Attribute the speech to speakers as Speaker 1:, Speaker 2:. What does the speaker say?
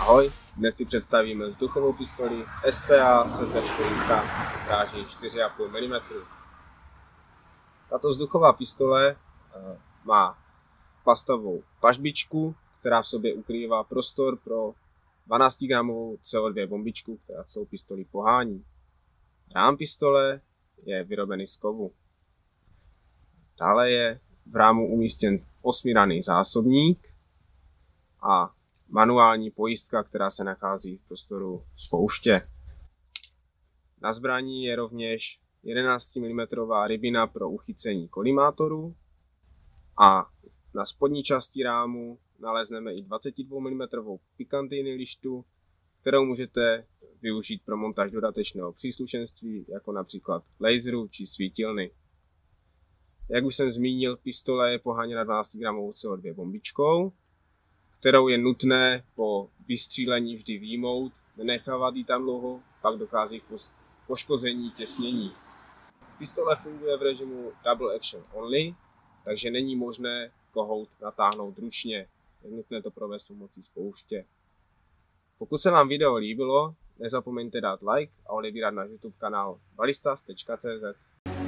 Speaker 1: Ahoj, dnes si představíme vzduchovou pistoli SPA CT400 dráží 4,5 mm. Tato vzduchová pistole má plastovou pažbičku, která v sobě ukrývá prostor pro 12-gramovou CO2 bombičku, která celou pistoli pohání. Rám pistole je vyrobený z kovu. Dále je v rámu umístěn 8ranný zásobník a manuální pojistka, která se nachází v prostoru spouště. Na zbraní je rovněž 11 mm rybina pro uchycení kolimátoru a na spodní části rámu nalezneme i 22 mm pikantýny lištu, kterou můžete využít pro montáž dodatečného příslušenství, jako například laseru či svítilny. Jak už jsem zmínil, pistole je poháněna 12-gramovou CO2 bombičkou, kterou je nutné po vystřílení vždy vyjmout, nenechávat ji tam dlouho, pak dochází k poškození těsnění. Pistole funguje v režimu Double Action Only, takže není možné kohout natáhnout ručně, je nutné to provést pomocí spouště. Pokud se vám video líbilo, nezapomeňte dát like a odebírat náš YouTube kanál ballistas.cz.